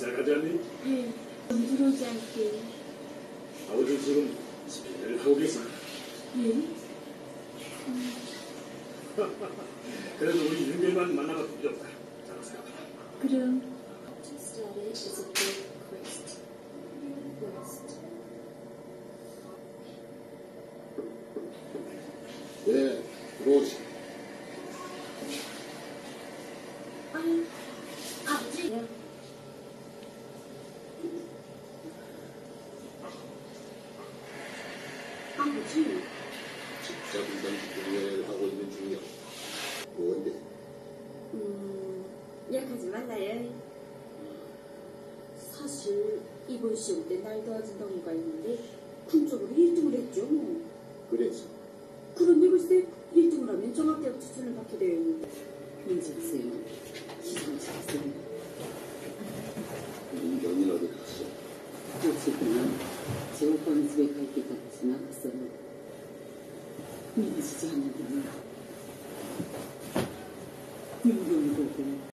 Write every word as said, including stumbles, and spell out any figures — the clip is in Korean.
시작하지 않니? 예, 좀 들어오지 않게. 아버지 지금 스피드를 하고 계십니다. 예? 음. 그래도 우리 윤길만 만나면 필요 없다. 잘 생각하라. 그럼. Study is a big quest. Quest. 네, 들어오시. 아유, 아버지. 아버지. 직접 이번 준비를 하고 있는 중이요. 뭔데? 음, 약하지 말라요. 사실 이번 시험 때 날 도와준 동무가 있는데 군적으로 일 등을 했죠. 뭐. 그래서? 그런데 글쎄 일 등을 하면 종합대학 추천을 받게 되어 있는데 민정쌤 시상식했어요. 민경이 어디 갔어? 어쨌든 제 오빠는 집에 갈 때까지 나갔어요. 믿으시지 않는다면 민경이 보고